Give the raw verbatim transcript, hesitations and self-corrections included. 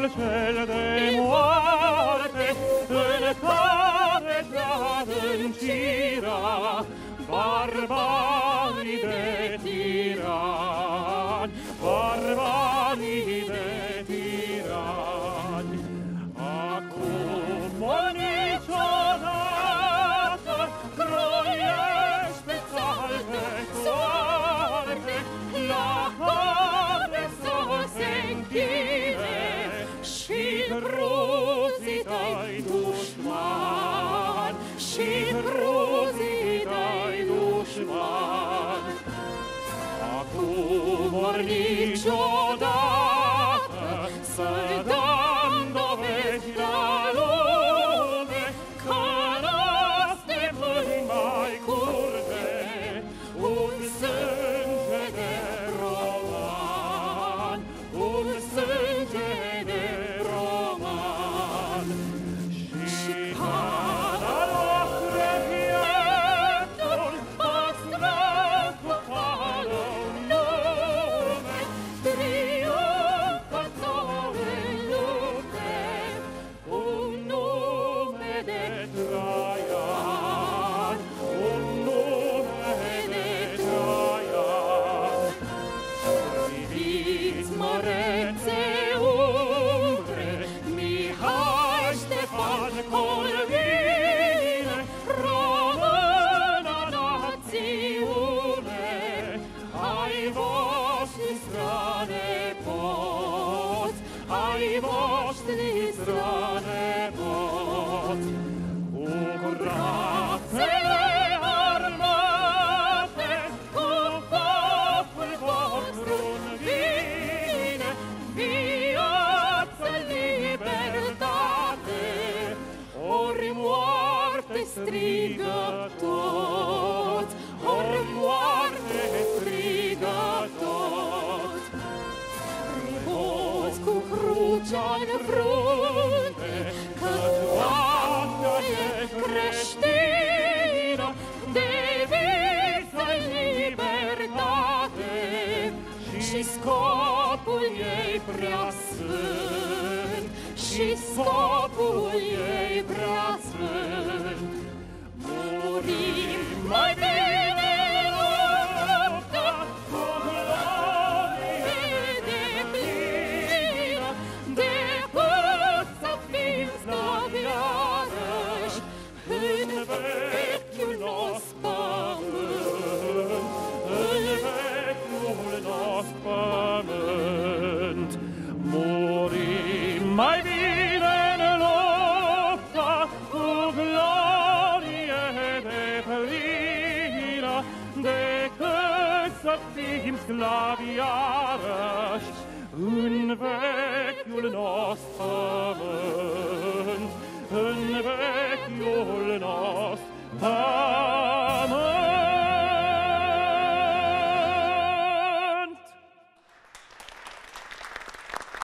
cel de moarte, în care te-adâncira barbarii de tirani, barbarii de tirani. Acum o niciodată croiești pe salve soarte, la care să se închine și gruzii tăi dușmani, și gruzii tăi dușmani. Acum ori niciodată să-i dăm dovezi la lume că n-aste până mai curte un sânge de roman, un sânge de roman. Și cada noapte pieptul păstrăm cu cală un nume, triumfător în lupte, un nume de Traian, un nume de Traian. Priviți, mărețe umbre, Mihai Ștefan Corvine, română națiune, ai voștri strănepoți, ai voștri strănepoți. Cu brațele armate, cu focul vostru în vine, viață, libertate, ori moarte strigă toți, ori moarte strigă toți. Privoți cu crucea-n frunte, că Doamna e creștină, de visă-i libertate, și scopul ei preasfânt, și scopul ei preasfânt. Murim mai bine în luptă, cu glorie deplină, decât să fim slavi iarăși în vechiul nostru pământ, în vechiul nostru pământ. Murim mai bine în luptă, cu glorie deplină, decât să fim sclavi iarăși în vechiul nostru pământ, în vechiul nostru pământ.